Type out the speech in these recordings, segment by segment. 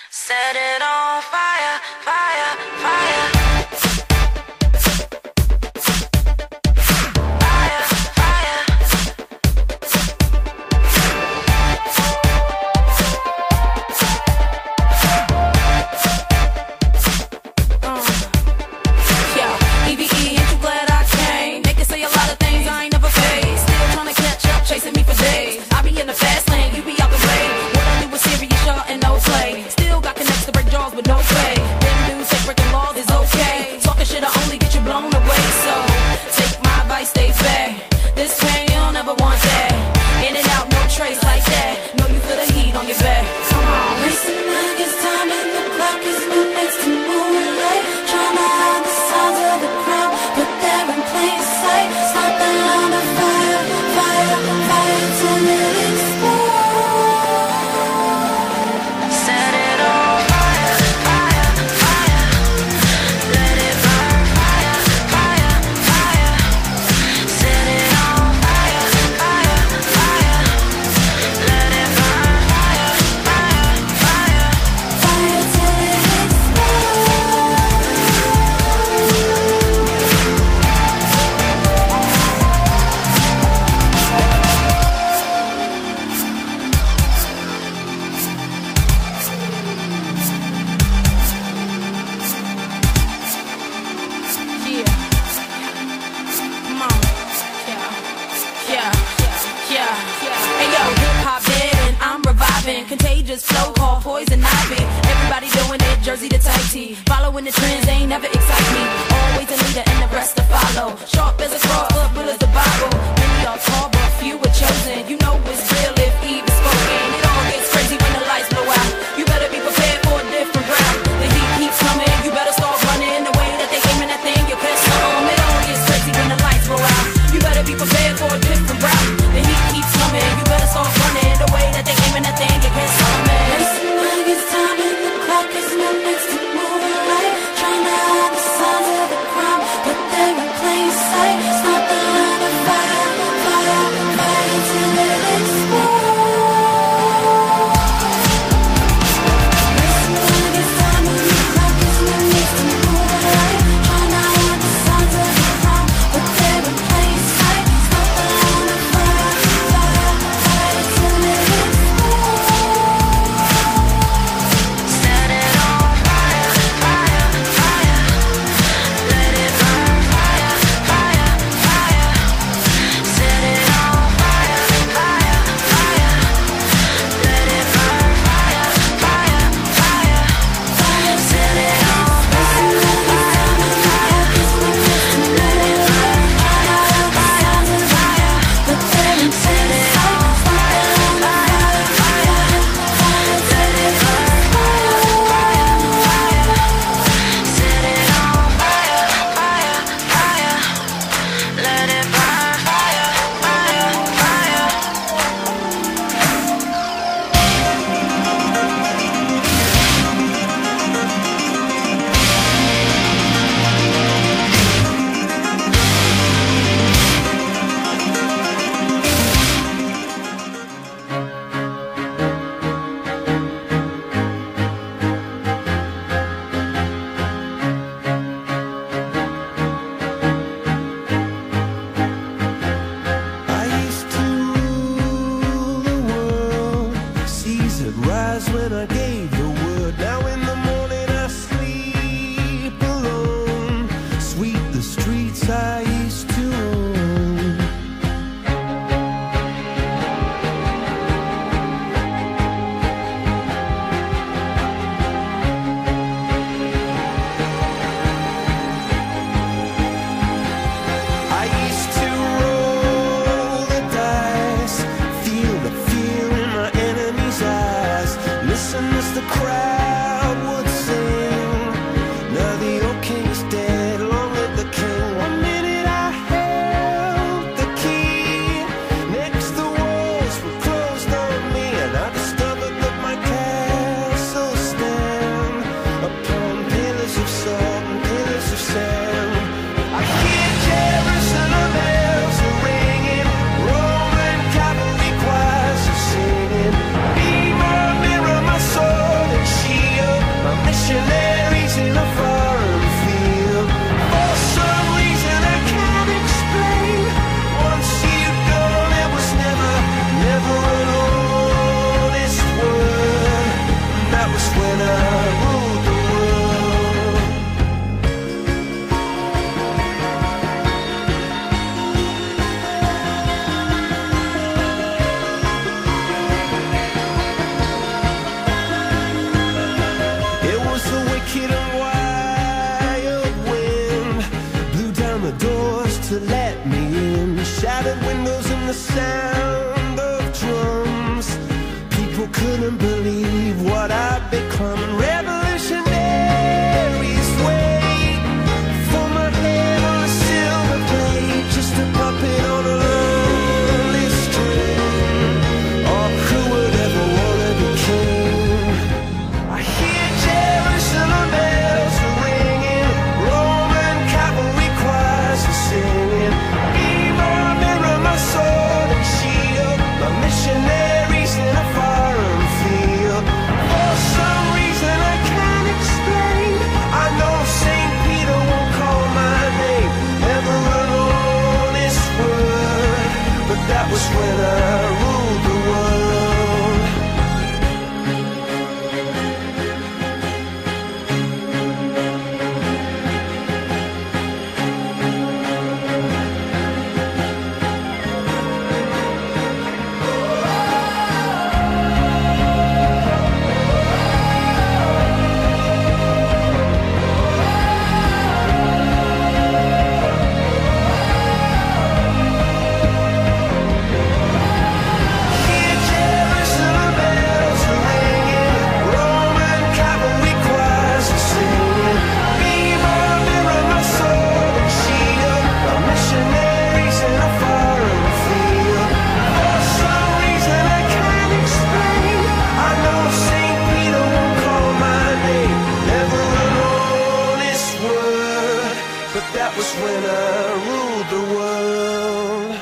Set it on fire, fire, fire. Fire, fire. Yeah, EVE, ain't you glad I came? They can say a lot of things I ain't never faced. Still trying to catch up, chasing me for days. I be in the fast lane, you be out the way. What I do is serious, y'all, and no play. Still got connects to break jaws with no pay. Them dudes take breaking laws is okay. Talking shit'll only get you blown away. So take my advice, stay back. This pain, you'll never want that. In and out, no trace like that. Know you feel the heat on your back. Come on, Racing like it's time and the clock is no next to moonlight. Trying to hide the sounds of the crowd, but they're in plain sight. Start the line of fire, fire, fire till it explodes. Set it on fire, fire, fire. Let it burn, fire, fire, fire. Set it on fire, fire, fire. Let it burn, fire, fire, fire. Fire till it explodes. yeah. Come on. Yeah, yeah, yeah. Hey yo, hip hop dead and I'm reviving. Contagious flow called poison ivy. Everybody doing it, jersey to tight tee. Following the trends, they ain't never excite me. Always a leader and the rest to follow. Sharp as a cross, but real as the Bible. Many are called, but few were chosen. You know it's real if Eve is spoken. It all gets crazy when the lights blow out. You better be prepared for a different round. The heat keeps coming, you better start running. The way that they aiming that thing, you can't stop 'em. It all gets crazy when the lights blow out. You better be prepared for a different route. The heat keeps coming, you better start running. The way that they aiming that thing, you can't stop 'em. Racing like it's time and the clock is no next to moonlight. Trying to hide the sounds of the crowd, but they're in plain sight. Start the line of fire, fire, fire till it explodes. Racing like it's time and the clock is no next to moonlight. Trying to hide the sounds of the crowd, but they're in plain sight. Start the line tinted windows and the sound of drums. People couldn't believe what I'd become. Revolutionaries wait for my head on a silver plate, just a puppet on a lonely string. Oh, who would ever wanna be king? I hear Jerusalem bells ringing, Roman cavalry choirs are singing. Be my mirror, my sword and shield, my missionaries in a foreign field. For some reason I can't explain, I know St. Peter won't call my name ever alone this word, but that was when I ruled the world. Hear Jerusalem bells ringing, Roman cavalry choirs are singing. Be my mirror, my sword and shield, my missionaries in a foreign field. For some reason I can't explain, I know St. Peter won't call my name never alone this word, but that was when I ruled the world.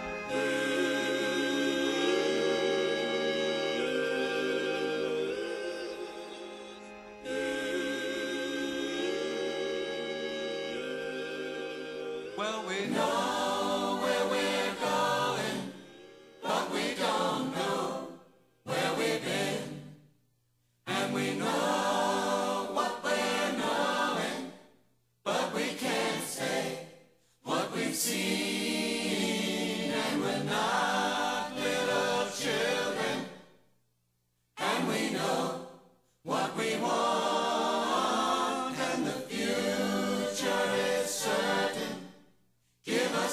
Well, we know where we're going, but we don't know where we've been. And we know what we're knowing, but we can't say what we've seen. And we're not little children, and we know what we want, and the future is certain. Give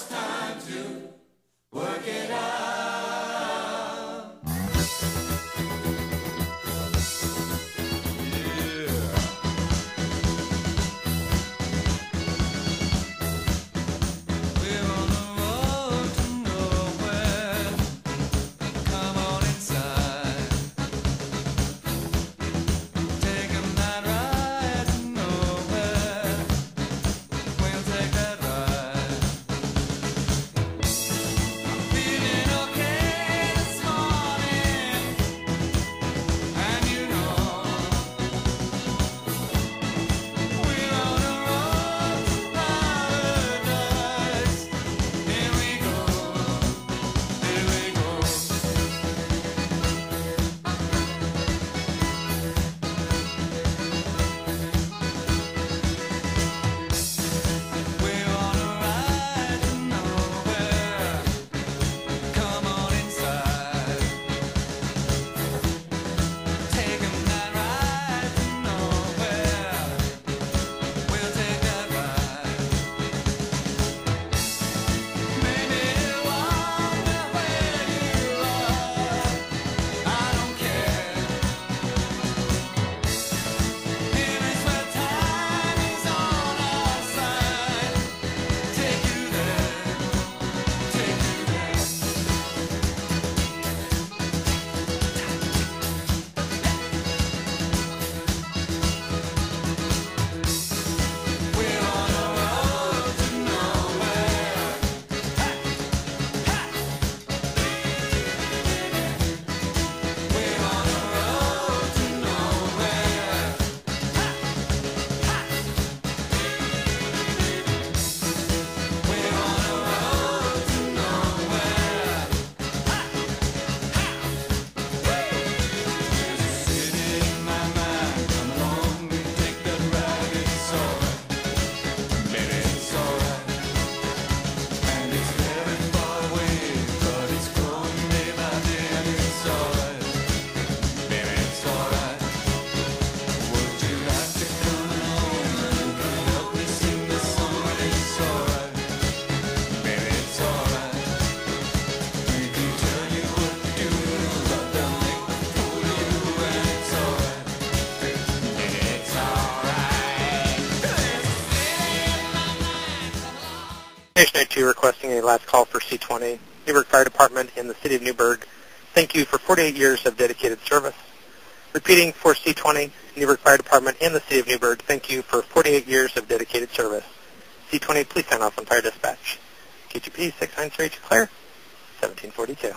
C2 requesting a last call for C20. Newberg Fire Department in the City of Newberg, thank you for 48 years of dedicated service. Repeating for C20, Newberg Fire Department in the City of Newberg, thank you for 48 years of dedicated service. C20, please sign off on fire dispatch. KGP 693 to clear, 1742.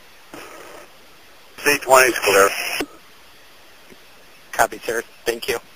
C20 is clear. Copy, sir. Thank you.